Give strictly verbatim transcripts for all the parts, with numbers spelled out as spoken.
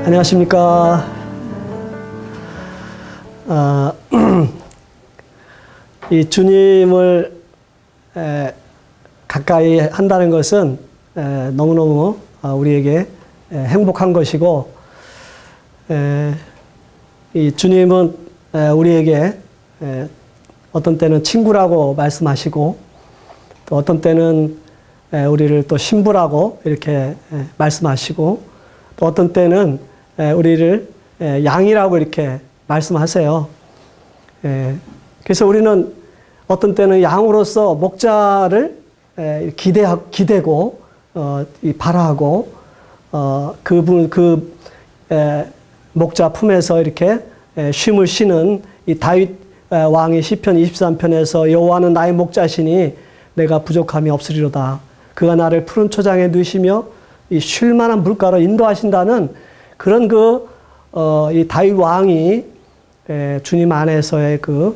안녕하십니까. 아, 이 주님을 에, 가까이 한다는 것은 에, 너무너무 우리에게 에, 행복한 것이고, 에, 이 주님은 에, 우리에게 에, 어떤 때는 친구라고 말씀하시고, 또 어떤 때는 에, 우리를 또 신부라고 이렇게 에, 말씀하시고, 또 어떤 때는 에, 우리를 에, 양이라고 이렇게 말씀하세요. 에, 그래서 우리는 어떤 때는 양으로서 목자를 에, 기대 기대고 어, 이 바라하고 어, 그분 그 에, 목자 품에서 이렇게 에, 쉼을 쉬는 이 다윗 에, 왕이 시편 이십삼 편에서 여호와는 나의 목자시니 내가 부족함이 없으리로다. 그가 나를 푸른 초장에 누시며 이 쉴만한 물가로 인도하신다는 그런 그 어, 이 다윗 왕이 에, 주님 안에서의 그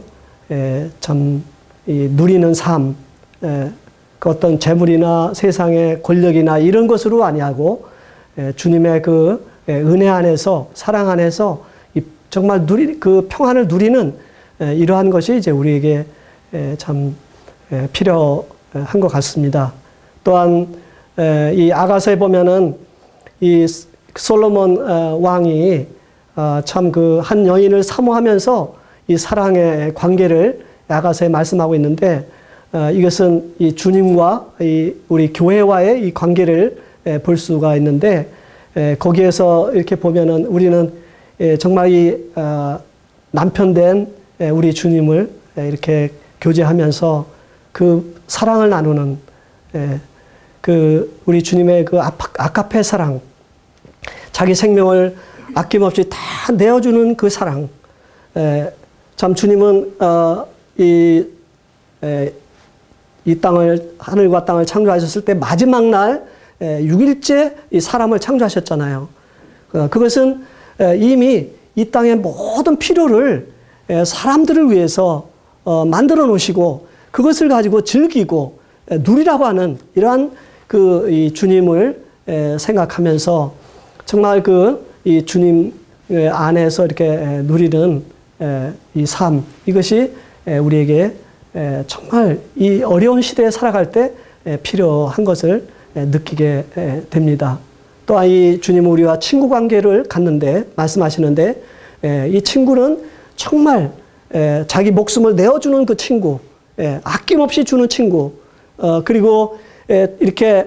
참 이 누리는 삶, 에, 그 어떤 재물이나 세상의 권력이나 이런 것으로 아니하고 에, 주님의 그 에, 은혜 안에서 사랑 안에서 이 정말 누리 그 평안을 누리는 에, 이러한 것이 이제 우리에게 에, 참 에, 필요한 것 같습니다. 또한 에, 이 아가서에 보면은 이 솔로몬 어, 왕이 어, 참 그 한 여인을 사모하면서 이 사랑의 관계를 아가서에 말씀하고 있는데, 어, 이것은 이 주님과 이 우리 교회와의 이 관계를 에, 볼 수가 있는데, 에, 거기에서 이렇게 보면은 우리는 에, 정말 이 어, 남편된 에, 우리 주님을 에, 이렇게 교제하면서 그 사랑을 나누는 에, 그 우리 주님의 그 아카페 사랑, 자기 생명을 아낌없이 다 내어주는 그 사랑. 에, 참 주님은 어, 이, 에, 이 땅을 하늘과 땅을 창조하셨을 때 마지막 날 에, 육 일째 이 사람을 창조하셨잖아요. 어, 그것은 에, 이미 이 땅의 모든 필요를 에, 사람들을 위해서 어, 만들어 놓으시고 그것을 가지고 즐기고 에, 누리라고 하는 이러한 그 이 주님을 에, 생각하면서 정말 그 이 주님 안에서 이렇게 누리는 이 삶, 이것이 우리에게 정말 이 어려운 시대에 살아갈 때 필요한 것을 느끼게 됩니다. 또한 이 주님 우리와 친구 관계를 갖는데 말씀하시는데, 이 친구는 정말 자기 목숨을 내어주는 그 친구, 아낌없이 주는 친구, 그리고 이렇게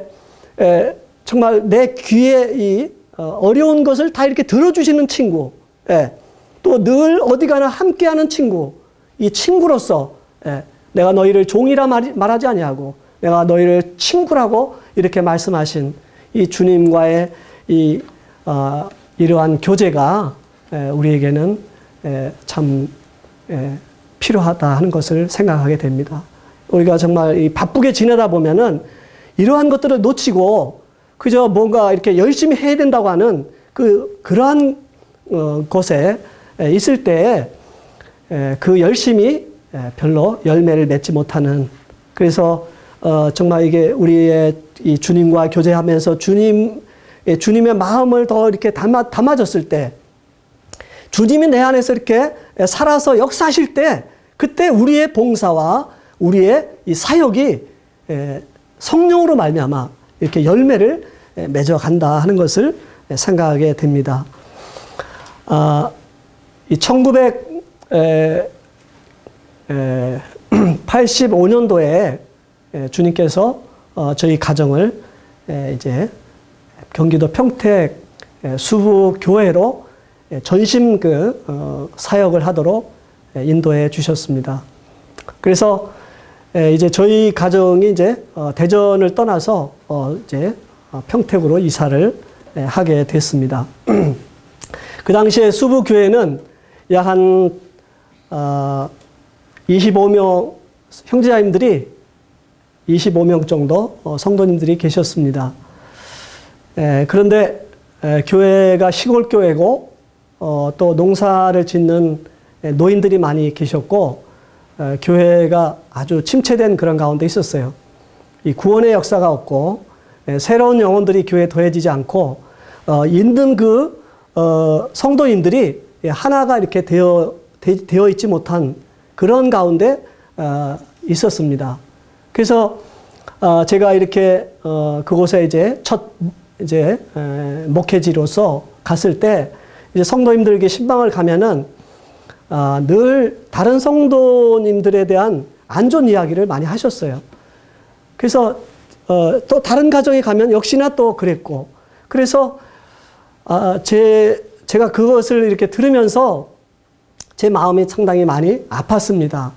정말 내 귀에 이 어려운 것을 다 이렇게 들어주시는 친구, 예. 또 늘 어디 가나 함께하는 친구, 이 친구로서 예. 내가 너희를 종이라 말, 말하지 아니하고 내가 너희를 친구라고 이렇게 말씀하신 이 주님과의 이 어, 이러한 교제가 예, 우리에게는 예, 참 예, 필요하다 하는 것을 생각하게 됩니다. 우리가 정말 이 바쁘게 지내다 보면은 이러한 것들을 놓치고 그저 뭔가 이렇게 열심히 해야 된다고 하는 그, 그러한, 어, 곳에 있을 때, 에, 그 열심히 별로 열매를 맺지 못하는, 그래서, 어, 정말 이게 우리의 이 주님과 교제하면서 주님, 주님의 마음을 더 이렇게 담아, 담아줬을 때, 주님이 내 안에서 이렇게 살아서 역사하실 때, 그때 우리의 봉사와 우리의 이 사역이 에, 성령으로 말미암아 이렇게 열매를 맺어간다 하는 것을 생각하게 됩니다. 아, 이 천구백팔십오 년도에 주님께서 저희 가정을 이제 경기도 평택 수부 교회로 전심 그 사역을 하도록 인도해 주셨습니다. 그래서 이제 저희 가정이 이제 대전을 떠나서 이제 평택으로 이사를 하게 됐습니다. 그 당시에 수부교회는 약 한 이십오 명 형제자님들이 이십오 명 정도 성도님들이 계셨습니다. 그런데 교회가 시골 교회고 또 농사를 짓는 노인들이 많이 계셨고 교회가 아주 침체된 그런 가운데 있었어요. 이 구원의 역사가 없고 새로운 영혼들이 교회에 더해지지 않고 있는 그 어, 성도님들이 하나가 이렇게 되어, 되, 되어 있지 못한 그런 가운데 어, 있었습니다. 그래서 어, 제가 이렇게 어, 그곳에 이제 첫 이제 에, 목회지로서 갔을 때 이제 성도님들에게 신방을 가면은 어, 늘 다른 성도님들에 대한 안 좋은 이야기를 많이 하셨어요. 그래서 어, 또 다른 가정에 가면 역시나 또 그랬고, 그래서 아, 제 제가 그것을 이렇게 들으면서 제 마음이 상당히 많이 아팠습니다.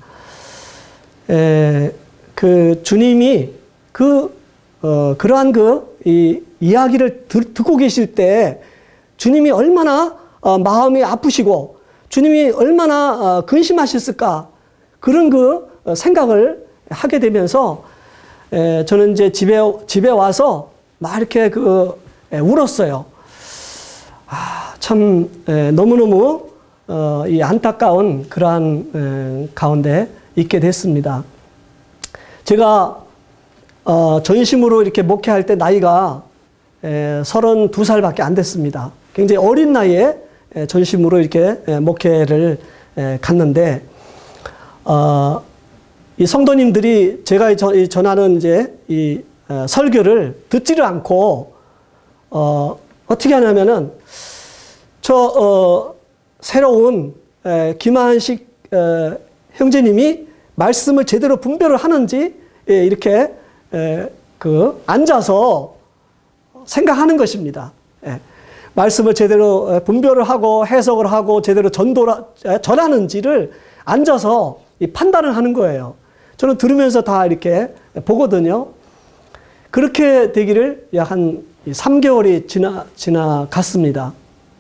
에, 그 주님이 그 어, 그러한 그 이 이야기를 들, 듣고 계실 때 주님이 얼마나 어, 마음이 아프시고 주님이 얼마나 어, 근심하셨을까, 그런 그 생각을 하게 되면서 에, 저는 이제 집에 집에 와서 막 이렇게 그 에, 울었어요. 아, 참 에, 너무너무 어, 이 안타까운 그러한 에, 가운데 있게 됐습니다. 제가 어, 전심으로 이렇게 목회할 때 나이가 에, 서른두 살밖에 안 됐습니다. 굉장히 어린 나이에 에, 전심으로 이렇게 에, 목회를 에, 갔는데, 어, 이 성도님들이 제가 전, 전하는 이제 이 어, 설교를 듣지를 않고 어, 어떻게 하냐면은 저 어, 새로운 에, 김한식 에, 형제님이 말씀을 제대로 분별을 하는지 예, 이렇게 에, 그 앉아서 생각하는 것입니다. 예. 말씀을 제대로 분별을 하고 해석을 하고 제대로 전도를 전하는지를 앉아서 이 판단을 하는 거예요. 저는 들으면서 다 이렇게 보거든요. 그렇게 되기를 약 한 삼 개월이 지나 지나갔습니다.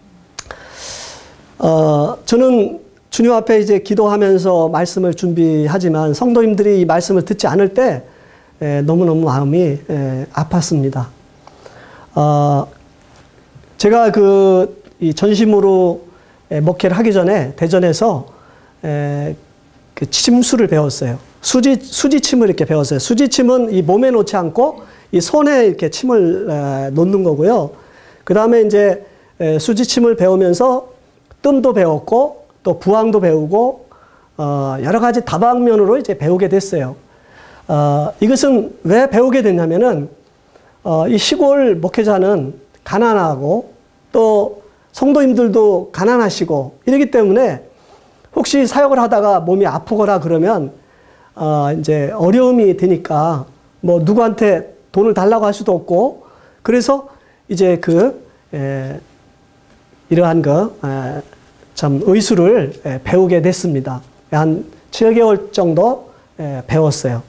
어, 저는 주님 앞에 이제 기도하면서 말씀을 준비하지만 성도님들이 이 말씀을 듣지 않을 때 에, 너무너무 마음이 에, 아팠습니다. 어, 제가 그 이 전심으로 에, 목회를 하기 전에 대전에서 에, 그 침수를 배웠어요. 수지 수지침을 이렇게 배웠어요. 수지침은 이 몸에 놓지 않고 이 손에 이렇게 침을 에, 놓는 거고요. 그 다음에 이제 에, 수지침을 배우면서 뜸도 배웠고 또 부항도 배우고 어, 여러 가지 다방면으로 이제 배우게 됐어요. 어, 이것은 왜 배우게 됐냐면은 어, 이 시골 목회자는 가난하고 또 성도님들도 가난하시고 이러기 때문에 혹시 사역을 하다가 몸이 아프거나 그러면 어, 이제 어려움이 되니까 뭐 누구한테 돈을 달라고 할 수도 없고, 그래서 이제 그 에, 이러한 거 에, 참 의술을 에, 배우게 됐습니다. 한 칠 개월 정도 에, 배웠어요.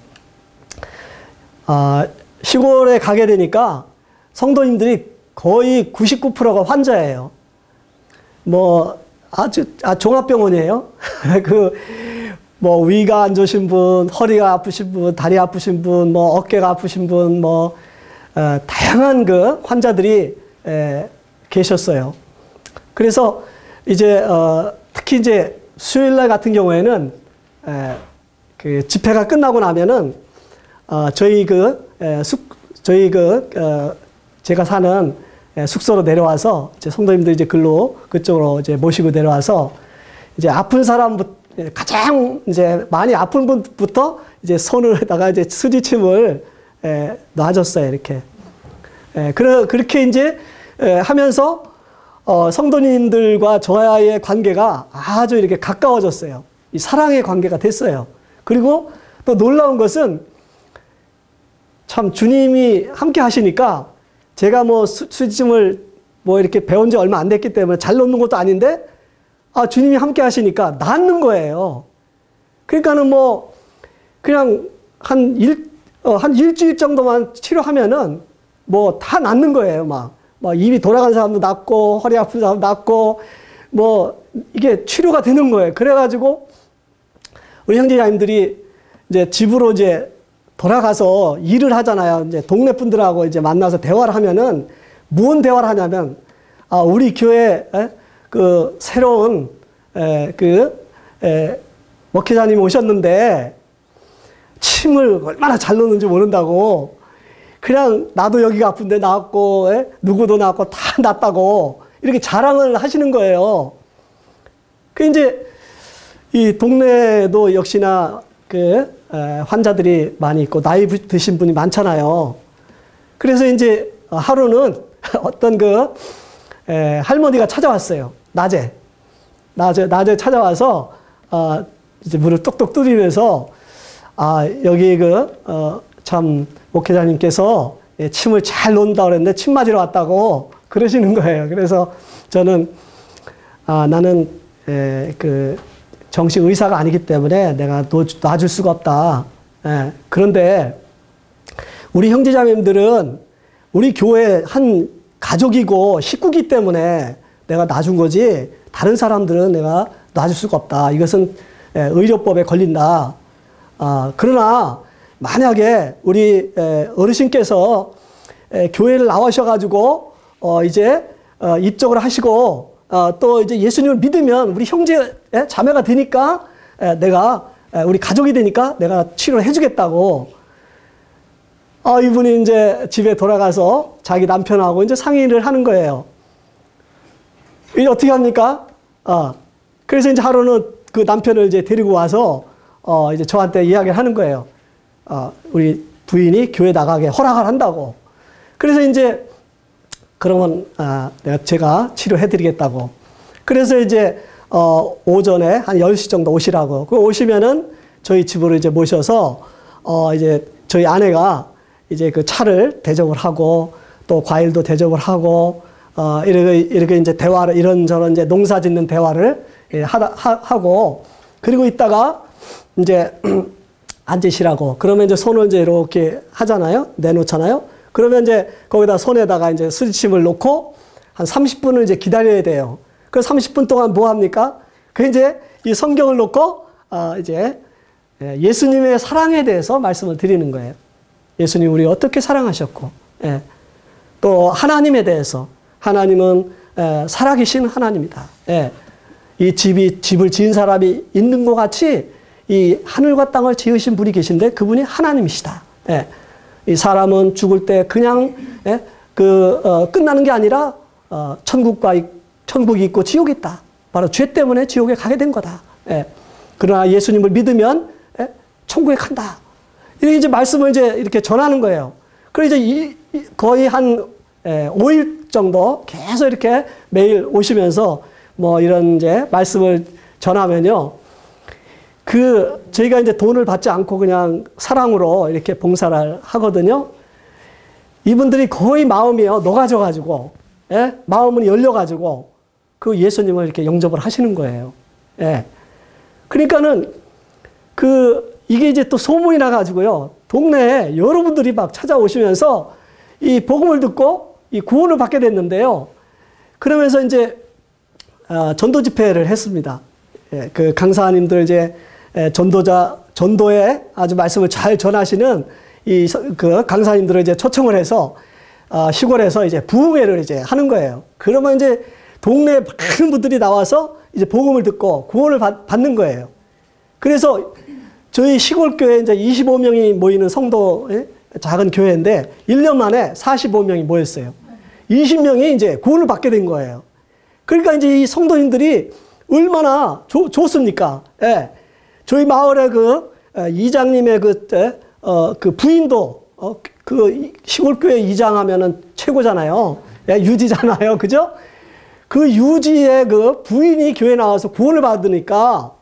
아, 시골에 가게 되니까 성도님들이 거의 구십구 퍼센트가 환자예요. 뭐 아주 아, 종합병원이에요. 그 뭐 위가 안 좋으신 분, 허리가 아프신 분, 다리 아프신 분, 뭐 어깨가 아프신 분, 뭐 어, 다양한 그 환자들이 에, 계셨어요. 그래서 이제 어, 특히 이제 수요일날 같은 경우에는 에, 그 집회가 끝나고 나면은 어, 저희 그 에, 숙 저희 그 어, 제가 사는 에, 숙소로 내려와서 이제 성도님들 이제 글로 그쪽으로 이제 모시고 내려와서 이제 아픈 사람부터 가장 이제 많이 아픈 분부터 이제 손을다가 이제 수지침을 에, 놔줬어요. 이렇게. 에, 그러, 그렇게 이제 에, 하면서 어, 성도님들과 저와의 관계가 아주 이렇게 가까워졌어요. 이 사랑의 관계가 됐어요. 그리고 또 놀라운 것은 참 주님이 함께 하시니까 제가 뭐 수, 수지침을 뭐 이렇게 배운 지 얼마 안 됐기 때문에 잘 놓는 것도 아닌데 아, 주님이 함께 하시니까 낫는 거예요. 그러니까는 뭐, 그냥 한 일, 어, 한 일주일 정도만 치료하면은 뭐 다 낫는 거예요. 막, 막 입이 돌아간 사람도 낫고, 허리 아픈 사람도 낫고, 뭐, 이게 치료가 되는 거예요. 그래가지고, 우리 형제자님들이 이제 집으로 이제 돌아가서 일을 하잖아요. 이제 동네 분들하고 이제 만나서 대화를 하면은, 무슨 대화를 하냐면, 아, 우리 교회, 에? 그 새로운 에, 그 에, 목회자님이 오셨는데 침을 얼마나 잘 놓는지 모른다고, 그냥 나도 여기가 아픈데 나왔고 에? 누구도 나왔고 다 낫다고 이렇게 자랑을 하시는 거예요. 그 이제 이 동네도 역시나 그 환자들이 많이 있고 나이 드신 분이 많잖아요. 그래서 이제 하루는 어떤 그 할머니가 찾아왔어요. 낮에. 낮에, 낮에 찾아와서 어, 이제 문을 똑똑 두드리면서 아, 여기 그, 어, 참 목회자님께서 침을 잘 놓는다 그랬는데 침 맞으러 왔다고 그러시는 거예요. 그래서 저는 아, 나는 에, 그 정식 의사가 아니기 때문에 내가 놔줄 수가 없다. 예. 그런데 우리 형제자매님들은 우리 교회 한 가족이고 식구기 때문에 내가 놔준 거지 다른 사람들은 내가 놔줄 수가 없다. 이것은 의료법에 걸린다. 아, 그러나 만약에 우리 어르신께서 교회를 나오셔가지고 어 이제 어 입적을 하시고 어 또 이제 예수님을 믿으면 우리 형제 자매가 되니까 내가 우리 가족이 되니까 내가 치료를 해주겠다고. 아, 이분이 이제 집에 돌아가서 자기 남편하고 이제 상의를 하는 거예요. 이제 어떻게 합니까? 어. 그래서 이제 하루는 그 남편을 이제 데리고 와서 어 이제 저한테 이야기를 하는 거예요. 어, 우리 부인이 교회 나가게 허락을 한다고. 그래서 이제 그러면 아, 내가 제가 치료해 드리겠다고. 그래서 이제 어, 오전에 한 열 시 정도 오시라고. 그 오시면은 저희 집으로 이제 모셔서 어, 이제 저희 아내가 이제 그 차를 대접을 하고 또 과일도 대접을 하고 어, 이렇게, 이렇게 이제 대화를 이런저런 이제 농사 짓는 대화를 예, 하다, 하, 하고 그리고 있다가 이제 앉으시라고. 그러면 이제 손을 이제 이렇게 하잖아요. 내놓잖아요. 그러면 이제 거기다 손에다가 이제 수지침을 놓고 한 삼십 분을 이제 기다려야 돼요. 그 삼십 분 동안 뭐 합니까? 그 이제 이 성경을 놓고 어 이제 예수님의 사랑에 대해서 말씀을 드리는 거예요. 예수님 우리 어떻게 사랑하셨고, 예. 또 하나님에 대해서 하나님은 에, 살아계신 하나님이다. 예. 이 집이 집을 지은 사람이 있는 것 같이 이 하늘과 땅을 지으신 분이 계신데 그분이 하나님이시다. 예. 이 사람은 죽을 때 그냥 예? 그 어, 끝나는 게 아니라 어, 천국과 천국이 있고 지옥이 있다. 바로 죄 때문에 지옥에 가게 된 거다. 예. 그러나 예수님을 믿으면 예? 천국에 간다. 이렇게 이제 말씀을 이제 이렇게 전하는 거예요. 그래서 이제 이, 이 거의 한 예, 오 일 정도 계속 이렇게 매일 오시면서 뭐 이런 이제 말씀을 전하면요. 그 저희가 이제 돈을 받지 않고 그냥 사랑으로 이렇게 봉사를 하거든요. 이분들이 거의 마음이요 녹아져가지고 예? 마음은 열려가지고 그 예수님을 이렇게 영접을 하시는 거예요. 예. 그러니까는 그 이게 이제 또 소문이 나가지고요 동네에 여러분들이 막 찾아오시면서 이 복음을 듣고 이 구원을 받게 됐는데요. 그러면서 이제 아, 전도 집회를 했습니다. 예, 그 강사님들 이제 전도자, 전도에 아주 말씀을 잘 전하시는 이, 그 강사님들을 이제 초청을 해서, 어, 시골에서 이제 부흥회를 이제 하는 거예요. 그러면 이제 동네 많은 분들이 나와서 이제 복음을 듣고 구원을 받, 받는 거예요. 그래서 저희 시골교회 이제 이십오 명이 모이는 성도, 예? 작은 교회인데 일 년 만에 사십오 명이 모였어요. 이십 명이 이제 구원을 받게 된 거예요. 그러니까 이제 이 성도님들이 얼마나 조, 좋습니까? 예. 저희 마을의 그 이장님의 그, 어, 그 부인도 어, 그 시골교회 이장하면은 최고잖아요. 예, 유지잖아요. 그죠? 그 유지의 그 부인이 교회 나와서 구원을 받으니까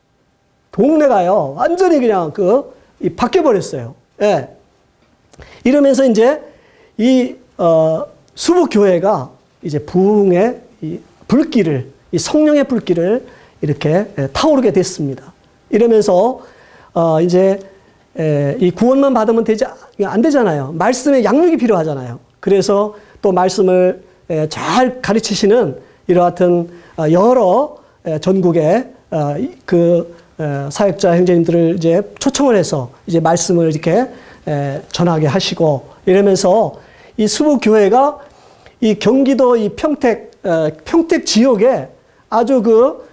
동네가요. 완전히 그냥 그, 이 바뀌어버렸어요. 예. 이러면서 이제 이, 어, 수북교회가 이제 부흥의 이 불길을, 이 성령의 불길을 이렇게 타오르게 됐습니다. 이러면서 어 이제 에, 이 구원만 받으면 되지 안 되잖아요. 말씀의 양육이 필요하잖아요. 그래서 또 말씀을 에, 잘 가르치시는 이러한 여러 에, 전국의 어, 그 에, 사역자 형제님들을 이제 초청을 해서 이제 말씀을 이렇게 에, 전하게 하시고 이러면서 이 수북 교회가 이 경기도 이 평택 에, 평택 지역에 아주 그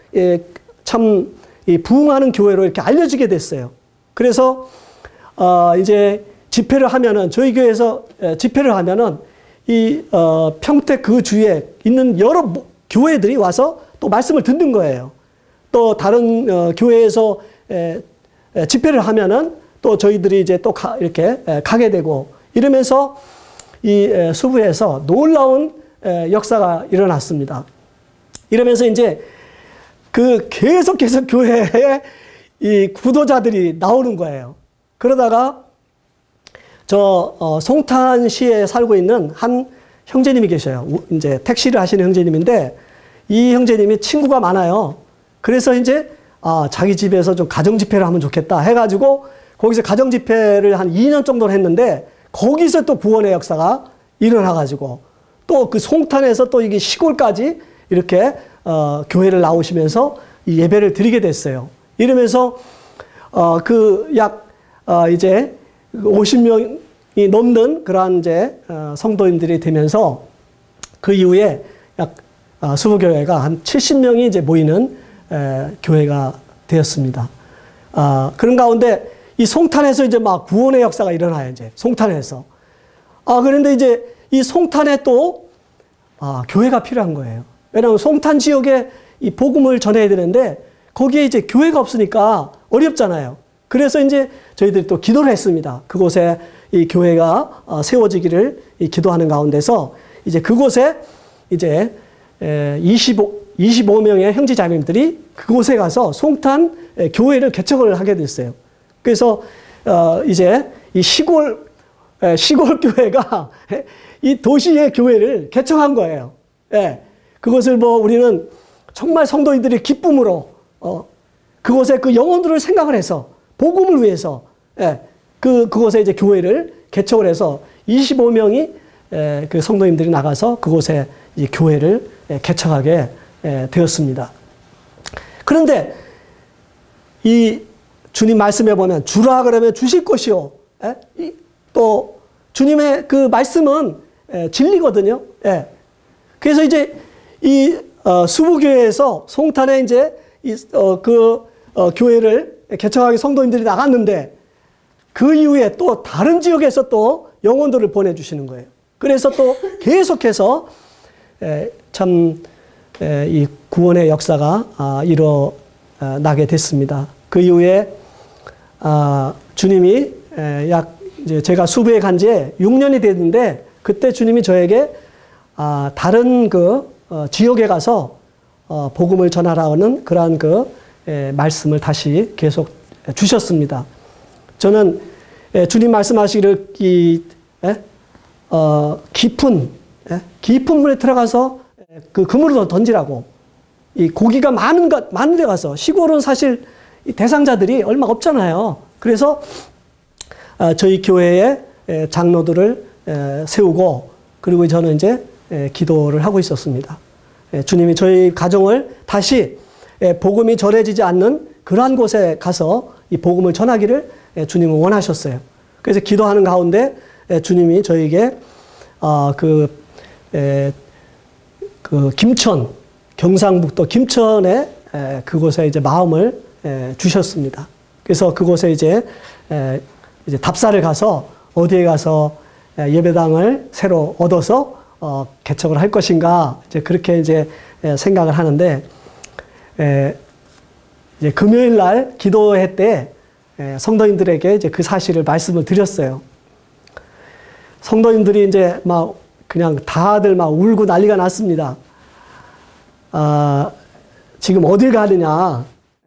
참 이 부흥하는 교회로 이렇게 알려지게 됐어요. 그래서 어 이제 집회를 하면은 저희 교회에서 집회를 하면은 이 어, 평택 그 주위에 있는 여러 교회들이 와서 또 말씀을 듣는 거예요. 또 다른 어, 교회에서 에, 에, 집회를 하면은 또 저희들이 이제 또 가, 이렇게 에, 가게 되고 이러면서 이 에, 수부에서 놀라운 에, 역사가 일어났습니다. 이러면서 이제 그 계속해서 교회에 이 구도자들이 나오는 거예요. 그러다가 저 어, 송탄시에 살고 있는 한 형제님이 계셔요. 이제 택시를 하시는 형제님인데 이 형제님이 친구가 많아요. 그래서 이제 아, 자기 집에서 좀 가정 집회를 하면 좋겠다 해가지고 거기서 가정 집회를 한 이 년 정도를 했는데 거기서 또 구원의 역사가 일어나가지고 또 그 송탄에서 또 이게 시골까지 이렇게 어, 교회를 나오시면서 이 예배를 드리게 됐어요. 이러면서 어, 그 약 어, 이제 오십 명이 넘는 그러한 이제 어, 성도님들이 되면서 그 이후에 약 어, 수부교회가 한 칠십 명이 이제 모이는 에, 교회가 되었습니다. 아, 그런 가운데 이 송탄에서 이제 막 구원의 역사가 일어나요, 이제. 송탄에서. 아, 그런데 이제 이 송탄에 또, 아, 교회가 필요한 거예요. 왜냐하면 송탄 지역에 이 복음을 전해야 되는데 거기에 이제 교회가 없으니까 어렵잖아요. 그래서 이제 저희들이 또 기도를 했습니다. 그곳에 이 교회가 세워지기를 기도하는 가운데서 이제 그곳에 이제 이십오, 이십오 명의 형제자매님들이 그곳에 가서 송탄 교회를 개척을 하게 됐어요. 그래서 어 이제 이 시골 시골 교회가 이 도시의 교회를 개척한 거예요. 예. 그것을 뭐 우리는 정말 성도인들이 기쁨으로 어 그곳에 그 영혼들을 생각을 해서 복음을 위해서 예. 그 그곳에 이제 교회를 개척을 해서 이십오 명이 예, 그 성도님들이 나가서 그곳에 이 교회를 예, 개척하게 예, 되었습니다. 그런데 이 주님 말씀에 보면 주라 그러면 주실 것이요. 예? 이, 또 주님의 그 말씀은 예, 진리거든요. 예. 그래서 이제 이 어, 수부교회에서 송탄에 이제 이, 어, 그 어, 교회를 개척하기 성도님들이 나갔는데 그 이후에 또 다른 지역에서 또 영혼들을 보내주시는 거예요. 그래서 또 계속해서 에, 참 이 구원의 역사가 아, 일어나게 됐습니다. 그 이후에 아, 주님이 에, 약 이제 제가 수부에 간 지 육 년이 됐는데 그때 주님이 저에게 아, 다른 그 어, 지역에 가서 어, 복음을 전하라는 그러한 그 에, 말씀을 다시 계속 주셨습니다. 저는 에, 주님 말씀하시기를 이 에? 어, 깊은 에? 깊은 물에 들어가서 그 그물을 던지라고. 이 고기가 많은 것 많은 데 가서 시골은 사실 이 대상자들이 얼마 없잖아요. 그래서 아, 저희 교회의 에, 장로들을 에, 세우고 그리고 저는 이제 에, 기도를 하고 있었습니다. 에, 주님이 저희 가정을 다시 에, 복음이 전해지지 않는 그러한 곳에 가서 이 복음을 전하기를 에, 주님은 원하셨어요. 그래서 기도하는 가운데 에, 주님이 저에게 어, 그, 에, 그 김천 경상북도 김천에 에, 그곳에 이제 마음을 에, 주셨습니다. 그래서 그곳에 이제 에, 이제 답사를 가서 어디에 가서 에, 예배당을 새로 얻어서 어, 개척을 할 것인가 이제 그렇게 이제 에, 생각을 하는데 에, 이제 금요일 날 기도회 때 에, 성도님들에게 이제 그 사실을 말씀을 드렸어요. 성도님들이 이제 막 그냥 다들 막 울고 난리가 났습니다. 아, 지금 어딜 가느냐.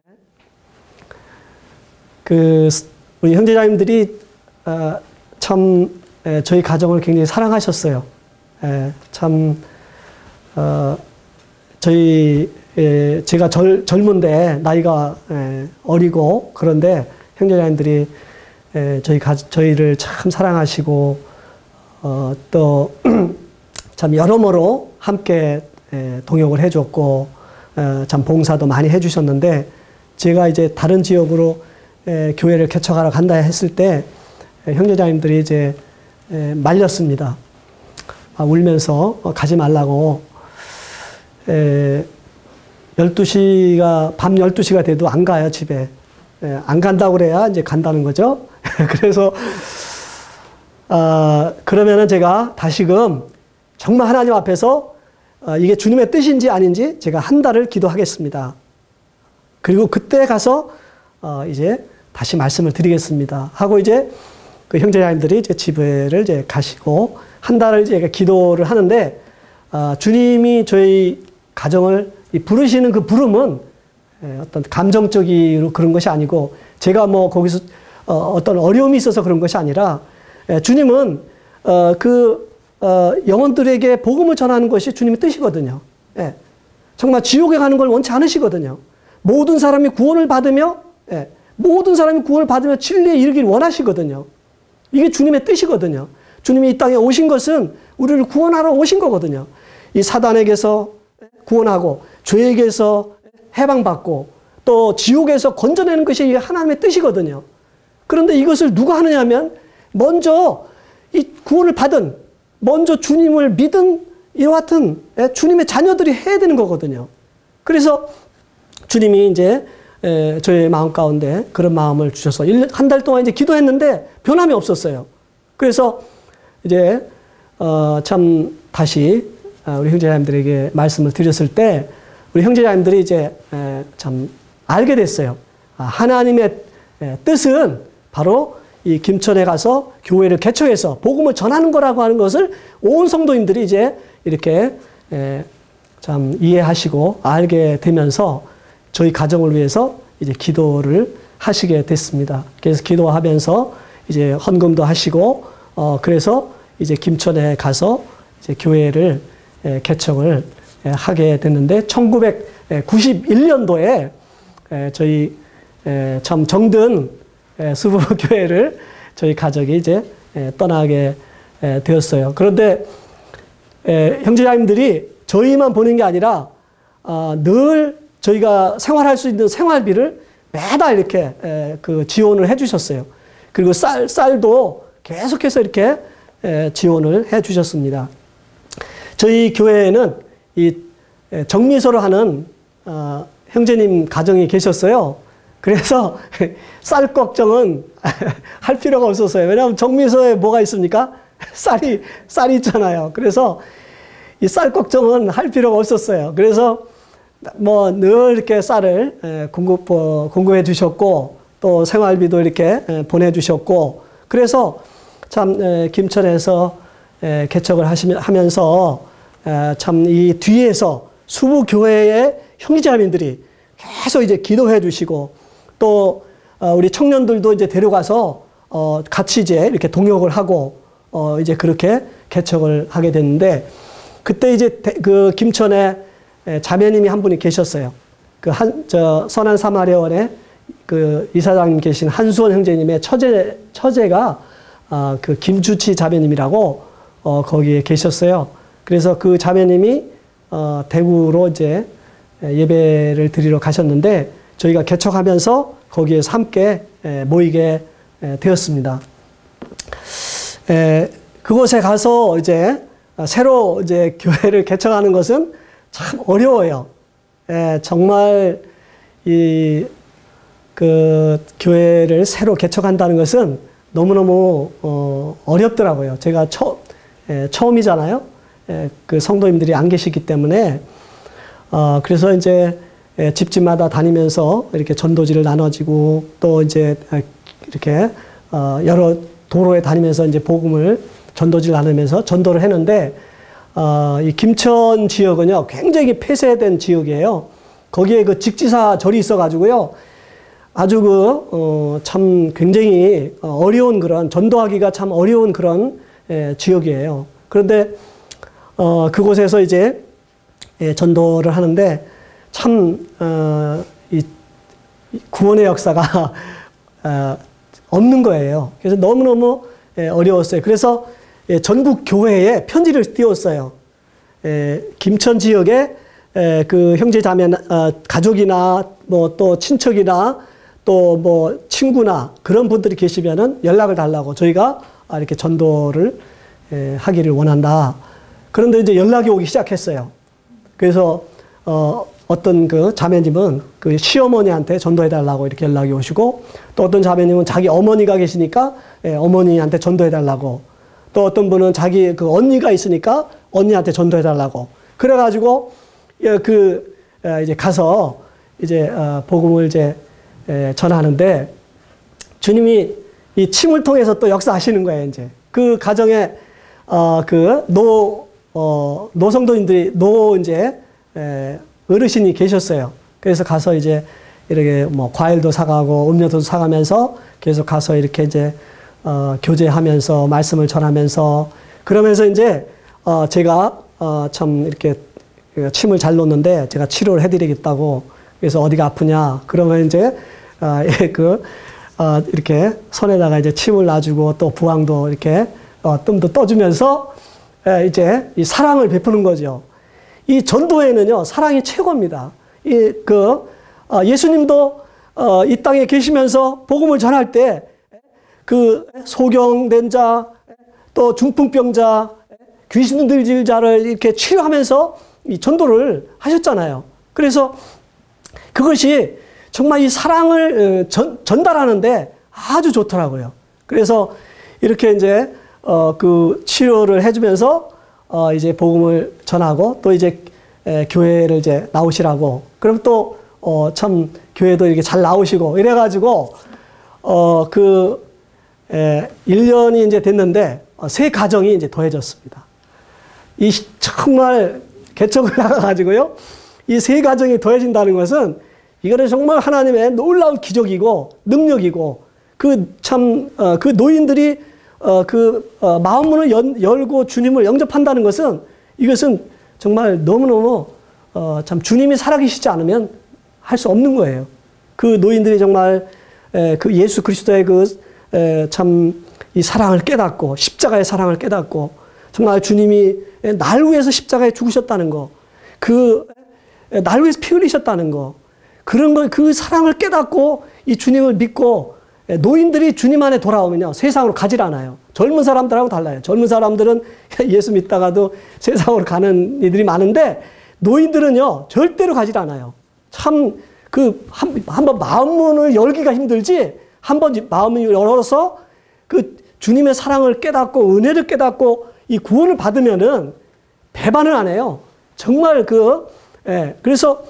그, 우리 형제자님들이, 어, 참, 에, 저희 가정을 굉장히 사랑하셨어요. 에, 참, 어, 저희, 에, 제가 젊, 젊은데, 나이가 에, 어리고, 그런데 형제자님들이 에, 저희 가, 저희를 참 사랑하시고, 어, 또, 참 여러모로 함께 에, 동역을 해줬고, 어, 참 봉사도 많이 해주셨는데, 제가 이제 다른 지역으로 에, 교회를 개척하러 간다 했을 때, 에, 형제자님들이 이제 에, 말렸습니다. 아, 울면서 어, 가지 말라고, 에, 열두 시가, 밤 열두 시가 돼도 안 가요, 집에. 에, 안 간다고 그래야 이제 간다는 거죠. 그래서, 어, 그러면은 제가 다시금 정말 하나님 앞에서 어, 이게 주님의 뜻인지 아닌지 제가 한 달을 기도하겠습니다. 그리고 그때 가서 어, 이제 다시 말씀을 드리겠습니다. 하고 이제 그 형제자님들이 이제 집회를 이제 가시고 한 달을 이제 기도를 하는데 어, 주님이 저희 가정을 이 부르시는 그 부름은 예, 어떤 감정적으로 그런 것이 아니고 제가 뭐 거기서 어, 어떤 어려움이 있어서 그런 것이 아니라 예, 주님은 어, 그 어, 영혼들에게 복음을 전하는 것이 주님의 뜻이거든요. 예, 정말 지옥에 가는 걸 원치 않으시거든요. 모든 사람이 구원을 받으며 예, 모든 사람이 구원을 받으며 진리에 이르기를 원하시거든요. 이게 주님의 뜻이거든요. 주님이 이 땅에 오신 것은 우리를 구원하러 오신 거거든요. 이 사단에게서 구원하고 죄에게서 해방받고 또 지옥에서 건져내는 것이 하나님의 뜻이거든요. 그런데 이것을 누가 하느냐 하면 먼저 이 구원을 받은 먼저 주님을 믿은 이와 같은 주님의 자녀들이 해야 되는 거거든요. 그래서 주님이 이제 저의 마음 가운데 그런 마음을 주셔서 한 달 동안 이제 기도했는데 변함이 없었어요. 그래서 이제 어 참 다시 우리 형제자님들에게 말씀을 드렸을 때 우리 형제자님들이 이제 참 알게 됐어요. 하나님의 뜻은 바로 이 김천에 가서 교회를 개척해서 복음을 전하는 거라고 하는 것을 온 성도님들이 이제 이렇게 참 이해하시고 알게 되면서 저희 가정을 위해서 이제 기도를 하시게 됐습니다. 그래서 기도하면서 이제 헌금도 하시고 어 그래서 이제 김천에 가서 이제 교회를 개척을 하게 됐는데 천구백구십일 년도에 저희 참 정든 수부교회를 저희 가족이 이제 떠나게 되었어요. 그런데 형제자님들이 저희만 보는 게 아니라 늘 저희가 생활할 수 있는 생활비를 매달 이렇게 그 지원을 해주셨어요. 그리고 쌀 쌀도 계속해서 이렇게 지원을 해주셨습니다. 저희 교회에는 이 정미소를 하는 어, 형제님 가정이 계셨어요. 그래서 쌀 걱정은 할 필요가 없었어요. 왜냐하면 정미소에 뭐가 있습니까? 쌀이 쌀이 있잖아요. 그래서 이 쌀 걱정은 할 필요가 없었어요. 그래서 뭐 늘 이렇게 쌀을 공급 공급해 주셨고 또 생활비도 이렇게 보내 주셨고 그래서 참 김천에서 개척을 하시면서 참 이 뒤에서 수부교회의 형제자매들이 계속 이제 기도해 주시고 또 우리 청년들도 이제 데려가서 같이 이제 이렇게 동역을 하고 이제 그렇게 개척을 하게 됐는데 그때 이제 그 김천에 자매님이 한 분이 계셨어요. 그 한 저 선한 사마리아원에 그 이사장님 계신 한수원 형제님의 처제 처제가 그 김주치 자매님이라고 거기에 계셨어요. 그래서 그 자매님이 어, 대구로 이제 예배를 드리러 가셨는데 저희가 개척하면서 거기에서 함께 모이게 되었습니다. 에, 그곳에 가서 이제 새로 이제 교회를 개척하는 것은 참 어려워요. 에, 정말 이 그 교회를 새로 개척한다는 것은 너무너무 어, 어렵더라고요. 제가 처, 에, 처음이잖아요. 에, 그 성도님들이 안 계시기 때문에 어, 그래서 이제 에, 집집마다 다니면서 이렇게 전도지를 나눠지고 또 이제 이렇게 어, 여러 도로에 다니면서 이제 복음을 전도지를 나누면서 전도를 했는데 어, 이 김천 지역은요 굉장히 폐쇄된 지역이에요. 거기에 그 직지사 절이 있어가지고요 아주 그 어, 참 굉장히 어려운 그런 전도하기가 참 어려운 그런 에, 지역이에요. 그런데 어, 그곳에서 이제 예, 전도를 하는데 참 어, 이 구원의 역사가 어, 없는 거예요. 그래서 너무너무 예, 어려웠어요. 그래서 예, 전국 교회에 편지를 띄웠어요. 예, 김천 지역에 예, 그 형제 자매 어, 가족이나 뭐 또 친척이나 또 뭐 친구나 그런 분들이 계시면은 연락을 달라고 저희가 이렇게 전도를 예, 하기를 원한다. 그런데 이제 연락이 오기 시작했어요. 그래서 어, 어떤 그 자매님은 그 시어머니한테 전도해달라고 이렇게 연락이 오시고 또 어떤 자매님은 자기 어머니가 계시니까 예, 어머니한테 전도해달라고 또 어떤 분은 자기 그 언니가 있으니까 언니한테 전도해달라고. 그래가지고, 그, 이제 가서 이제, 복음을 이제 전하는데, 주님이 이 침을 통해서 또 역사하시는 거예요, 이제. 그 가정에, 어, 그, 노, 어, 노성도인들이, 노, 이제, 에, 어르신이 계셨어요. 그래서 가서 이제, 이렇게 뭐, 과일도 사가고, 음료도 사가면서 계속 가서 이렇게 이제, 어, 교제하면서, 말씀을 전하면서, 그러면서 이제, 어, 제가, 어, 참, 이렇게, 침을 잘 놓는데, 제가 치료를 해드리겠다고, 그래서 어디가 아프냐, 그러면 이제, 어, 그, 어, 이렇게 손에다가 이제 침을 놔주고, 또 부항도 이렇게, 어, 뜸도 떠주면서, 에, 이제, 이 사랑을 베푸는 거죠. 이 전도에는요, 사랑이 최고입니다. 이, 그, 어, 예수님도, 어, 이 땅에 계시면서 복음을 전할 때, 그, 소경된 자, 또 중풍병자, 귀신 들질 자를 이렇게 치료하면서 이 전도를 하셨잖아요. 그래서 그것이 정말 이 사랑을 전, 전달하는데 아주 좋더라고요. 그래서 이렇게 이제, 어, 그 치료를 해주면서, 어, 이제 복음을 전하고 또 이제 에, 교회를 이제 나오시라고. 그럼 또, 어, 참, 교회도 이렇게 잘 나오시고 이래가지고, 어, 그, 에, 일 년이 이제 됐는데, 어, 세 가정이 이제 더해졌습니다. 이, 정말, 개척을 나가가지고요, 이 세 가정이 더해진다는 것은, 이거는 정말 하나님의 놀라운 기적이고, 능력이고, 그 참, 어, 그 노인들이, 어, 그, 어, 마음문을 연, 열고 주님을 영접한다는 것은, 이것은 정말 너무너무, 어, 참, 주님이 살아계시지 않으면 할 수 없는 거예요. 그 노인들이 정말, 에, 그 예수 그리스도의 그, 에, 참, 이 사랑을 깨닫고, 십자가의 사랑을 깨닫고, 정말 주님이 날 위해서 십자가에 죽으셨다는 거, 그, 날 위해서 피 흘리셨다는 거, 그런 걸, 그 사랑을 깨닫고, 이 주님을 믿고, 노인들이 주님 안에 돌아오면요, 세상으로 가질 않아요. 젊은 사람들하고 달라요. 젊은 사람들은 예수 믿다가도 세상으로 가는 이들이 많은데, 노인들은요, 절대로 가질 않아요. 참, 그, 한, 한번 마음문을 열기가 힘들지, 한번 마음을 열어서 그 주님의 사랑을 깨닫고, 은혜를 깨닫고, 이 구원을 받으면은 배반을 안 해요. 정말 그, 예, 그래서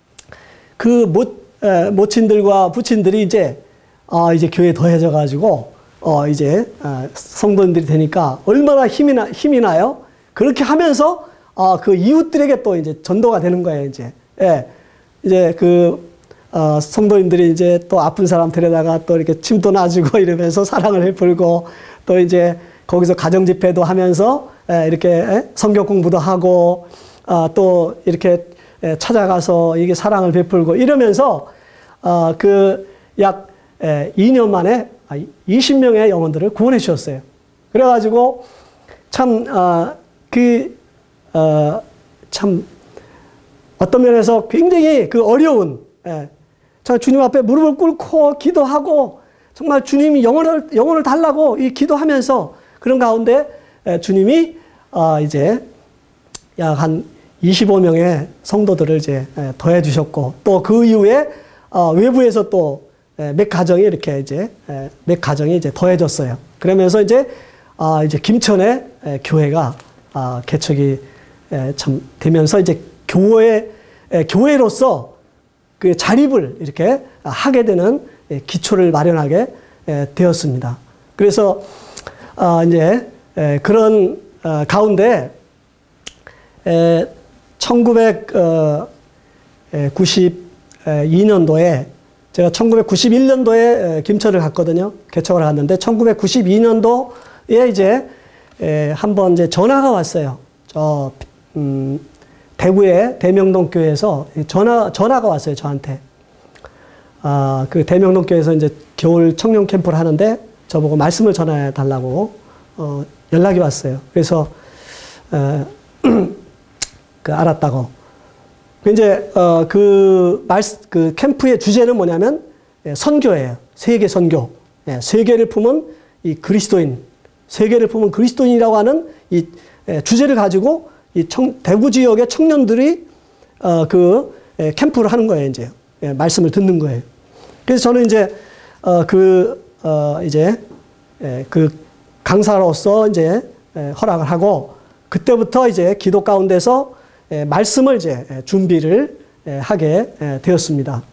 그 모, 에, 모친들과 부친들이 이제, 어, 이제 교회에 더해져 가지고, 어, 이제, 어, 성도님들이 되니까 얼마나 힘이 나, 힘이 나요? 그렇게 하면서, 어, 그 이웃들에게 또 이제 전도가 되는 거예요, 이제. 예. 이제 그, 어, 성도님들이 이제 또 아픈 사람 데려다가 또 이렇게 침도 놔주고 이러면서 사랑을 베풀고 또 이제 거기서 가정집회도 하면서 에, 이렇게 에? 성경 공부도 하고, 아, 또 이렇게 에, 찾아가서 이게 사랑을 베풀고 이러면서, 어, 그 약 이 년 만에 이십 명의 영혼들을 구원해 주셨어요. 그래가지고 참, 어, 그, 어, 참, 어떤 면에서 굉장히 그 어려운, 예, 자, 주님 앞에 무릎을 꿇고 기도하고 정말 주님이 영혼을, 영혼을 달라고 이 기도하면서 그런 가운데 예, 주님이 어, 이제 약 한 이십오 명의 성도들을 이제 예, 더해 주셨고 또 그 이후에 어, 외부에서 또 몇 예, 가정이 이렇게 이제 예, 몇 가정이 이제 더해졌어요. 그러면서 이제 아, 이제 김천의 예, 교회가 아, 개척이 예, 참 되면서 이제 교회 예, 교회로서 그 자립을 이렇게 하게 되는 예, 기초를 마련하게 예, 되었습니다. 그래서 아, 이제 예, 그런 어, 가운데 에, 천구백구십이 년도에 제가 천구백구십일 년도에 김천을 갔거든요. 개척을 갔는데 천구백구십이 년도에 이제 한번 이제 전화가 왔어요. 저 음, 대구의 대명동 교회에서 전화 전화가 왔어요 저한테. 아, 그 대명동 교회에서 이제 겨울 청년 캠프를 하는데 저보고 말씀을 전해 달라고 어, 연락이 왔어요. 그래서 에, 그 알았다고. 이제 어, 그 말 그 캠프의 주제는 뭐냐면 예, 선교예요. 세계 선교. 예, 세계를 품은 이 그리스도인, 세계를 품은 그리스도인이라고 하는 이 예, 주제를 가지고 이 청, 대구 지역의 청년들이 어, 그 예, 캠프를 하는 거예요. 이제 예, 말씀을 듣는 거예요. 그래서 저는 이제 어, 그 어, 이제 예, 그 강사로서 이제 허락을 하고 그때부터 이제 기도 가운데서 말씀을 이제 준비를 하게 되었습니다.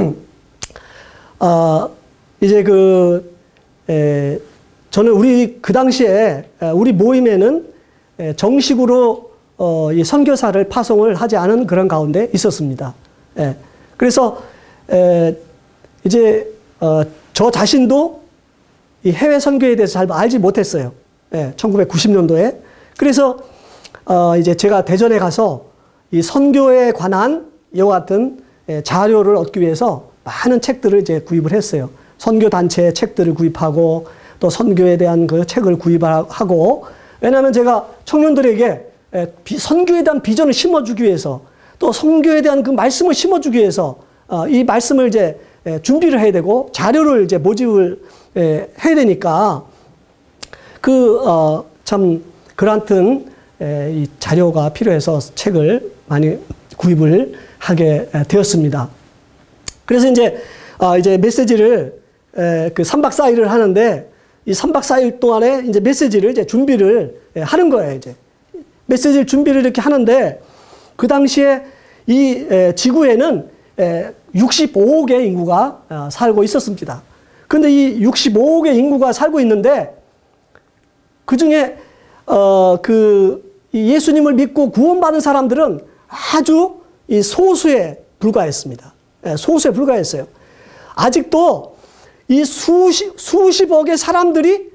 어, 이제 그 에, 저는 우리 그 당시에 우리 모임에는 정식으로 어, 이 선교사를 파송을 하지 않은 그런 가운데 있었습니다. 예. 그래서 에, 이제 어, 저 자신도 이 해외 선교에 대해서 잘 알지 못했어요. 예, 천구백구십 년도에. 그래서 어, 이제 제가 대전에 가서 이 선교에 관한 이와 같은 자료를 얻기 위해서 많은 책들을 이제 구입을 했어요. 선교 단체의 책들을 구입하고 또 선교에 대한 그 책을 구입하고, 왜냐하면 제가 청년들에게 선교에 대한 비전을 심어주기 위해서 또 선교에 대한 그 말씀을 심어주기 위해서 이 말씀을 이제 준비를 해야 되고 자료를 이제 모집을 해야 되니까 그 참 그란튼 이 자료가 필요해서 책을 많이 구입을 하게 되었습니다. 그래서 이제 아 이제 메시지를 에, 그 삼 박 사 일을 하는데 이 삼 박 사 일 동안에 이제 메시지를 이제 준비를 하는 거예요. 이제 메시지를 준비를 이렇게 하는데 그 당시에 이 에, 지구에는 에, 육십오억의 인구가 어, 살고 있었습니다. 그런데 이 육십오억의 인구가 살고 있는데 그 중에 어, 그 예수님을 믿고 구원받은 사람들은 아주 이 소수에 불과했습니다. 예, 소수에 불과했어요. 아직도 이 수십, 수십억의 사람들이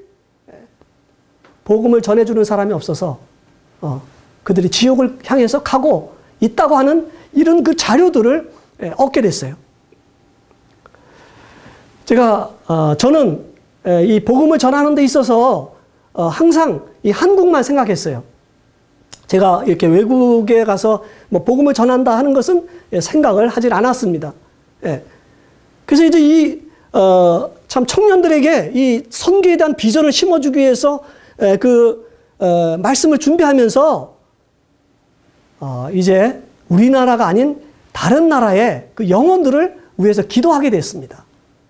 복음을 전해주는 사람이 없어서 어, 그들이 지옥을 향해서 가고 있다고 하는 이런 그 자료들을 예, 얻게 됐어요. 제가 어, 저는 예, 이 복음을 전하는 데 있어서 어, 항상 이 한국만 생각했어요. 제가 이렇게 외국에 가서 뭐 복음을 전한다 하는 것은 예, 생각을 하질 않았습니다. 예. 그래서 이제 이, 어, 참 청년들에게 이 선교에 대한 비전을 심어주기 위해서 예, 그, 어, 말씀을 준비하면서 어, 이제 우리나라가 아닌 다른 나라의 그 영혼들을 위해서 기도하게 됐습니다.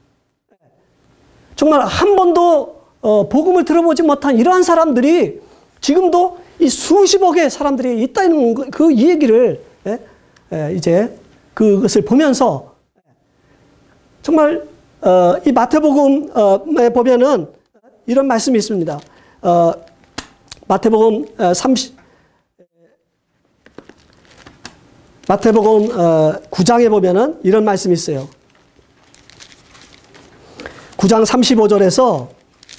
정말 한 번도 어, 복음을 들어보지 못한 이러한 사람들이 지금도 이 수십억의 사람들이 있다는 그, 그 얘기를 예? 예, 이제 그것을 보면서 정말 어, 이 마태복음에 보면은 이런 말씀이 있습니다. 어, 마태복음 삼십 마태복음 구 장에 보면은 이런 말씀이 있어요. 구 장 삼십오 절에서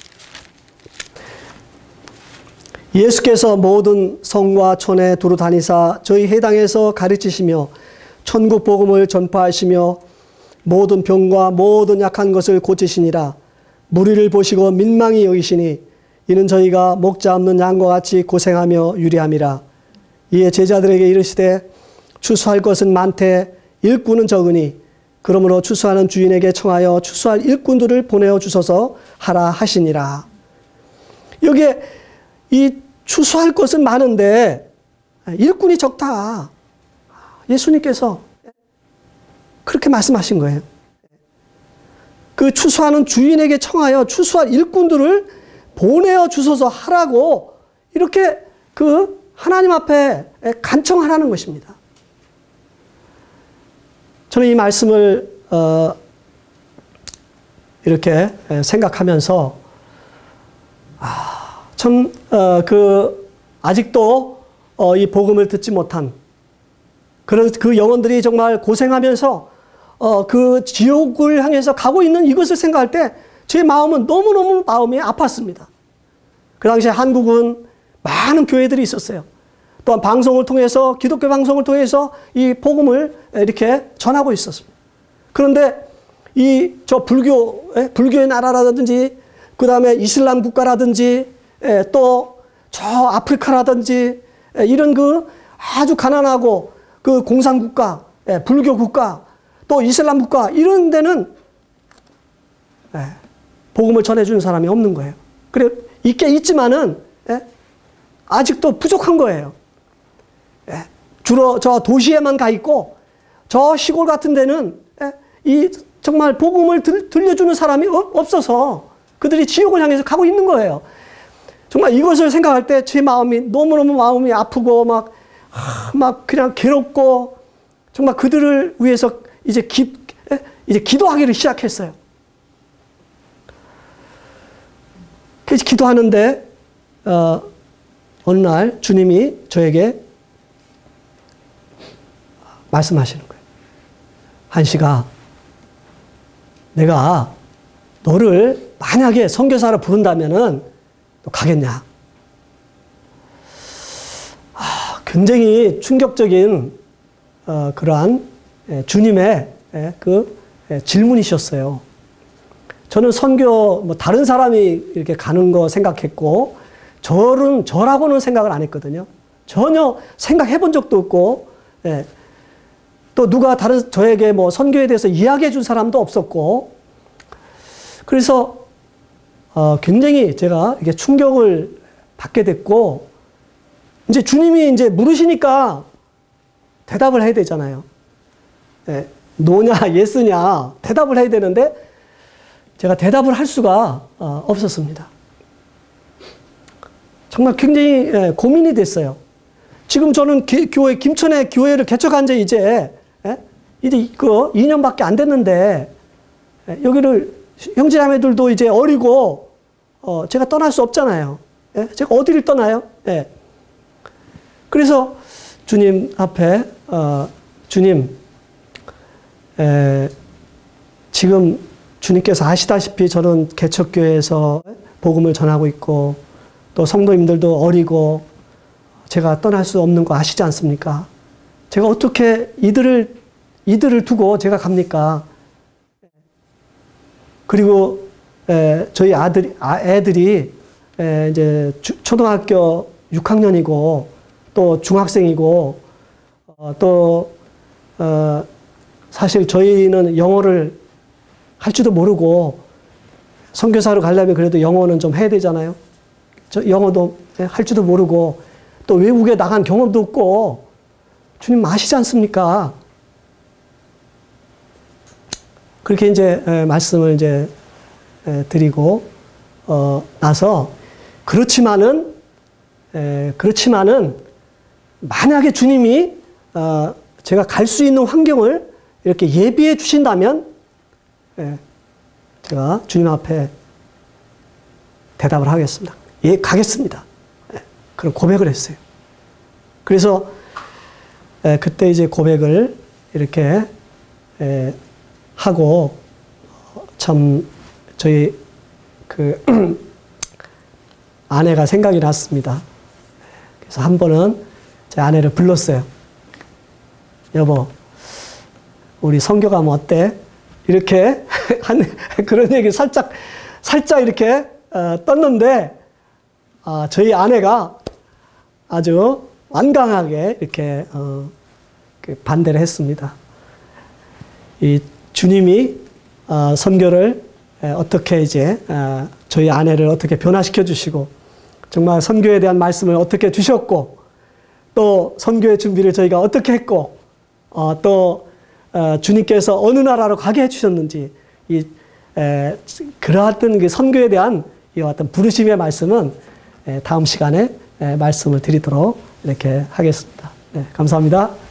예수께서 모든 성과 촌에 두루 다니사 저희 해당에서 가르치시며 천국 복음을 전파하시며 모든 병과 모든 약한 것을 고치시니라. 무리를 보시고 민망히 여기시니 이는 저희가 목자 없는 양과 같이 고생하며 유리함이라. 이에 제자들에게 이르시되 추수할 것은 많되 일꾼은 적으니 그러므로 추수하는 주인에게 청하여 추수할 일꾼들을 보내어 주소서 하라 하시니라. 여기에 이 추수할 것은 많은데 일꾼이 적다. 예수님께서 그렇게 말씀하신 거예요. 그 추수하는 주인에게 청하여 추수할 일꾼들을 보내어 주소서 하라고 이렇게 그 하나님 앞에 간청하라는 것입니다. 저는 이 말씀을 어 이렇게 생각하면서 아, 참 어 그 아직도 어 이 복음을 듣지 못한 그런 그 영혼들이 정말 고생하면서 어 그 지옥을 향해서 가고 있는 이것을 생각할 때 제 마음은 너무너무 마음이 아팠습니다. 그 당시에 한국은 많은 교회들이 있었어요. 또한 방송을 통해서 기독교 방송을 통해서 이 복음을 이렇게 전하고 있었습니다. 그런데 이 저 불교 불교의 나라라든지 그 다음에 이슬람 국가라든지 또 저 아프리카라든지 이런 그 아주 가난하고 그 공산국가, 불교 국가, 또 이슬람 국가 이런 데는 복음을 전해주는 사람이 없는 거예요. 그래 있게 있지만은 아직도 부족한 거예요. 주로 저 도시에만 가 있고 저 시골 같은 데는 이 정말 복음을 들, 들려주는 사람이 없어서 그들이 지옥을 향해서 가고 있는 거예요. 정말 이것을 생각할 때 제 마음이 너무너무 마음이 아프고 막, 막 그냥 괴롭고 정말 그들을 위해서 이제 기, 이제 기도하기를 시작했어요. 그래서 기도하는데, 어, 어느 날 주님이 저에게 말씀하시는 거예요. 한식아, 내가 너를 만약에 선교사로 부른다면은 너 가겠냐? 아, 굉장히 충격적인 어, 그러한 예, 주님의 예, 그 예, 질문이셨어요. 저는 선교 뭐 다른 사람이 이렇게 가는 거 생각했고 저는 저라고는 생각을 안 했거든요. 전혀 생각해 본 적도 없고 예, 또 누가 다른 저에게 뭐 선교에 대해서 이야기해 준 사람도 없었고 그래서 어, 굉장히 제가 이게 충격을 받게 됐고 이제 주님이 이제 물으시니까 대답을 해야 되잖아요. 예, 노냐 예스냐 대답을 해야 되는데 제가 대답을 할 수가 어, 없었습니다. 정말 굉장히 예, 고민이 됐어요. 지금 저는 기, 교회 김천에 교회를 개척한 지 이제 예? 이제 그 이 년밖에 안 됐는데 예, 여기를 형제자매들도 이제 어리고 어, 제가 떠날 수 없잖아요. 예? 제가 어디를 떠나요? 예. 그래서 주님 앞에 어, 주님 에, 지금 주님께서 아시다시피 저는 개척교회에서 복음을 전하고 있고 또 성도님들도 어리고 제가 떠날 수 없는 거 아시지 않습니까? 제가 어떻게 이들을 이들을 두고 제가 갑니까? 그리고 에, 저희 아들이 아, 애들이 에, 이제 주, 초등학교 육 학년이고 또 중학생이고 어, 또 어, 사실 저희는 영어를 할 줄도 모르고 선교사로 가려면 그래도 영어는 좀 해야 되잖아요. 저 영어도 할 줄도 모르고 또 외국에 나간 경험도 없고 주님 아시지 않습니까? 그렇게 이제 말씀을 이제 드리고 어 나서 그렇지만은 에, 그렇지만은 만약에 주님이 어 제가 갈 수 있는 환경을 이렇게 예비해 주신다면 예, 제가 주님 앞에 대답을 하겠습니다. 예, 가겠습니다. 예, 그런 고백을 했어요. 그래서 예, 그때 이제 고백을 이렇게 예, 하고 참 저희 그 아내가 생각이 났습니다. 그래서 한 번은 제 아내를 불렀어요. 여보, 우리 선교 가면 어때? 이렇게 한 그런 얘기 살짝 살짝 이렇게 어, 떴는데 아, 저희 아내가 아주 완강하게 이렇게 어, 반대를 했습니다. 이 주님이 어, 선교를 어떻게 이제 어, 저희 아내를 어떻게 변화시켜 주시고 정말 선교에 대한 말씀을 어떻게 주셨고 또 선교의 준비를 저희가 어떻게 했고 어, 또 어, 주님께서 어느 나라로 가게 해주셨는지 이 에, 그러한 그 선교에 대한 이 어떤 부르심의 말씀은 에, 다음 시간에 에, 말씀을 드리도록 이렇게 하겠습니다. 네, 감사합니다.